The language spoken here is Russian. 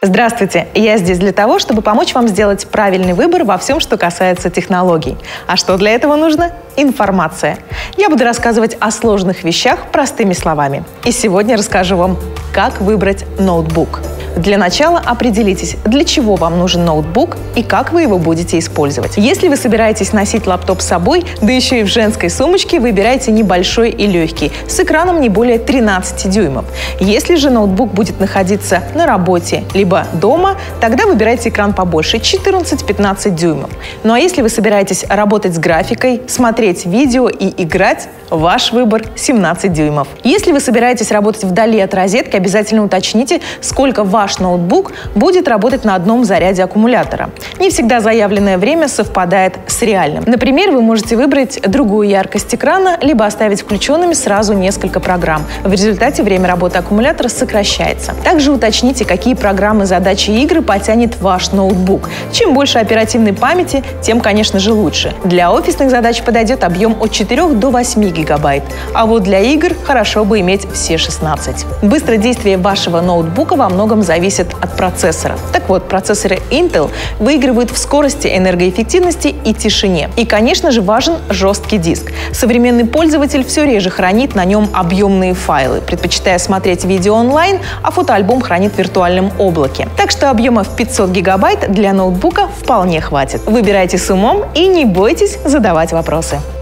Здравствуйте! Я здесь для того, чтобы помочь вам сделать правильный выбор во всем, что касается технологий. А что для этого нужно? Информация. Я буду рассказывать о сложных вещах простыми словами. И сегодня расскажу вам, как выбрать ноутбук. Для начала определитесь, для чего вам нужен ноутбук и как вы его будете использовать. Если вы собираетесь носить лаптоп с собой, да еще и в женской сумочке, выбирайте небольшой и легкий, с экраном не более 13 дюймов. Если же ноутбук будет находиться на работе, либо дома, тогда выбирайте экран побольше, 14-15 дюймов. Ну а если вы собираетесь работать с графикой, смотреть видео и играть, ваш выбор 17 дюймов. Если вы собираетесь работать вдали от розетки, обязательно уточните, сколько ваш ноутбук будет работать на одном заряде аккумулятора. Не всегда заявленное время совпадает с реальным. Например, вы можете выбрать другую яркость экрана, либо оставить включенными сразу несколько программ. В результате время работы аккумулятора сокращается. Также уточните, какие программы, задачи и игры потянет ваш ноутбук. Чем больше оперативной памяти, тем, конечно же, лучше. Для офисных задач подойдет объем от 4 до 8 гигабайт, а вот для игр хорошо бы иметь все 16. Быстродействие вашего ноутбука во многом зависит от процессора. Так вот, процессоры Intel выигрывают в скорости, энергоэффективности и тишине. И, конечно же, важен жесткий диск. Современный пользователь все реже хранит на нем объемные файлы, предпочитая смотреть видео онлайн, а фотоальбом хранит в виртуальном облаке. Так что объема в 500 гигабайт для ноутбука вполне хватит. Выбирайте с умом и не бойтесь задавать вопросы.